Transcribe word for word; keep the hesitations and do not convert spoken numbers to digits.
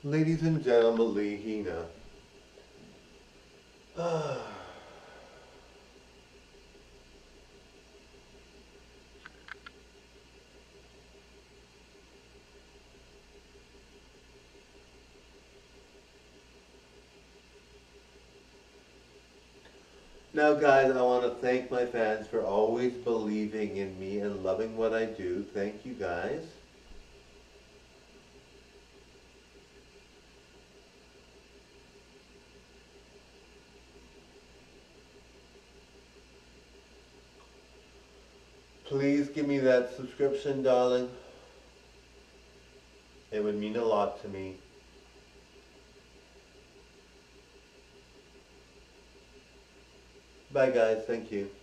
Ladies and gentlemen, Lehina. Now guys, I want to thank my fans for always believing in me and loving what I do. Thank you guys. Please give me that subscription, darling. It would mean a lot to me. Bye guys, thank you.